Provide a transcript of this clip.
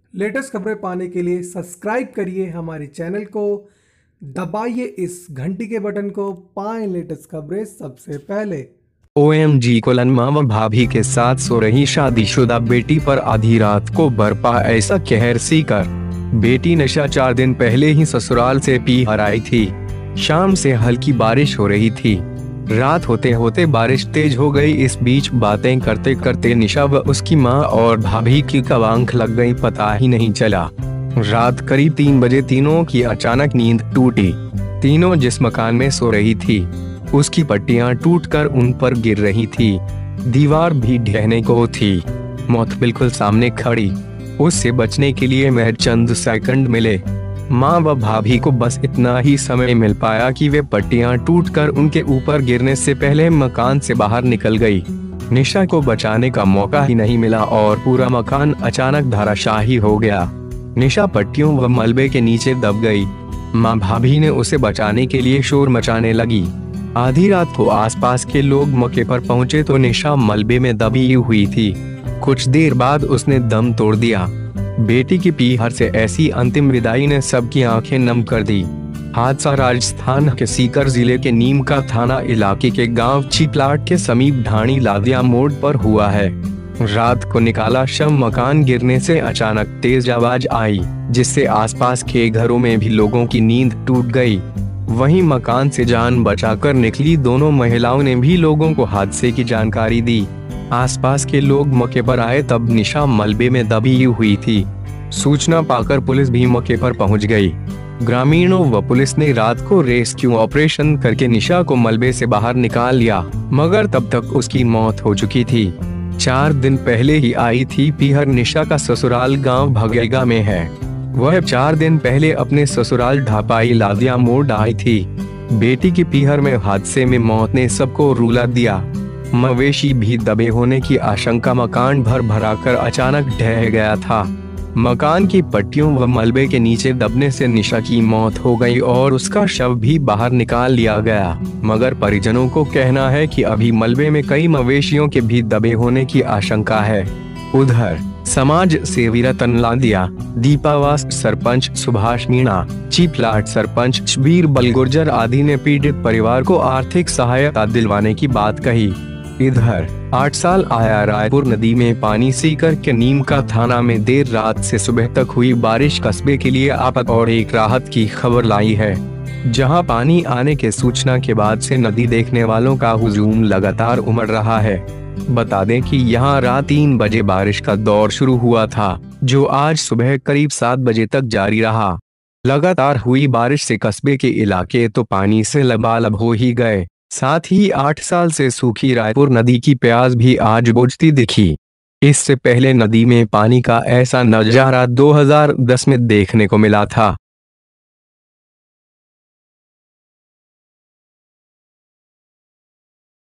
Latest खबरें पाने के लिए सब्सक्राइब करिए हमारे चैनल को, दबाइए इस घंटी के बटन को, पाएं लेटेस्ट खबरें सबसे पहले। OMG कोलन माँ व भाभी के साथ सो रही शादीशुदा बेटी पर आधी रात को बरपा ऐसा कहर सीकर। बेटी नशा 4 दिन पहले ही ससुराल से पी कर आई थी। शाम से हल्की बारिश हो रही थी। रात होते होते बारिश तेज हो गई। इस बीच बातें करते करते निशा व उसकी माँ और भाभी की कब आंख लग गई पता ही नहीं चला। रात करीब 3 बजे तीनों की अचानक नींद टूटी। तीनों जिस मकान में सो रही थी उसकी पट्टियां टूटकर उन पर गिर रही थी। दीवार भी ढहने को थी। मौत बिल्कुल सामने खड़ी। उससे बचने के लिए महज चंद सेकंड मिले। माँ व भाभी को बस इतना ही समय मिल पाया कि वे पट्टियां टूटकर उनके ऊपर गिरने से पहले मकान से बाहर निकल गई। निशा को बचाने का मौका ही नहीं मिला और पूरा मकान अचानक धराशायी हो गया। निशा पट्टियों व मलबे के नीचे दब गई। माँ भाभी ने उसे बचाने के लिए शोर मचाने लगी। आधी रात को आसपास के लोग मौके पर पहुंचे तो निशा मलबे में दबी हुई थी। कुछ देर बाद उसने दम तोड़ दिया। बेटी की पीहर से ऐसी अंतिम विदाई ने सबकी आंखें नम कर दी। हादसा राजस्थान के सीकर जिले के नीम का थाना इलाके के गांव चिपलाट के समीप ढाणी लादिया मोड़ पर हुआ है। रात को निकाला शव मकान गिरने से अचानक तेज आवाज आई, जिससे आसपास के घरों में भी लोगों की नींद टूट गई। वहीं मकान से जान बचाकर निकली दोनों महिलाओं ने भी लोगों को हादसे की जानकारी दी। आसपास के लोग मौके पर आए तब निशा मलबे में दबी हुई थी। सूचना पाकर पुलिस भी मौके पर पहुंच गई। ग्रामीणों व पुलिस ने रात को रेस्क्यू ऑपरेशन करके निशा को मलबे से बाहर निकाल लिया, मगर तब तक उसकी मौत हो चुकी थी। 4 दिन पहले ही आई थी पीहर। निशा का ससुराल गांव भगेगा में है। वह 4 दिन पहले अपने ससुराल ढापाई लादिया मोड़ आई थी। बेटी की पीहर में हादसे में मौत ने सबको रुला दिया। मवेशी भी दबे होने की आशंका। मकान भर भराकर अचानक ढह गया था। मकान की पट्टियों व मलबे के नीचे दबने से निशा की मौत हो गई और उसका शव भी बाहर निकाल लिया गया, मगर परिजनों को कहना है कि अभी मलबे में कई मवेशियों के भी दबे होने की आशंका है। उधर समाज सेवी रतन लादिया, दीपावास सरपंच सुभाष मीणा, चिपलाट सरपंच छबीर बलगुर्जर आदि ने पीड़ित परिवार को आर्थिक सहायता दिलवाने की बात कही। इधर 8 साल आया रायपुर नदी में पानी सीकर के नीम का थाना में देर रात से सुबह तक हुई बारिश कस्बे के लिए आफत और एक राहत की खबर लाई है, जहां पानी आने के सूचना के बाद से नदी देखने वालों का हुजूम लगातार उमड़ रहा है। बता दें कि यहां रात 3 बजे बारिश का दौर शुरू हुआ था, जो आज सुबह करीब 7 बजे तक जारी रहा। लगातार हुई बारिश से कस्बे के इलाके तो पानी से लबालब हो ही गए। साथ ही 8 साल से सूखी रायपुर नदी की प्यास भी आज बुझती दिखी। इससे पहले नदी में पानी का ऐसा नजारा 2010 में देखने को मिला था।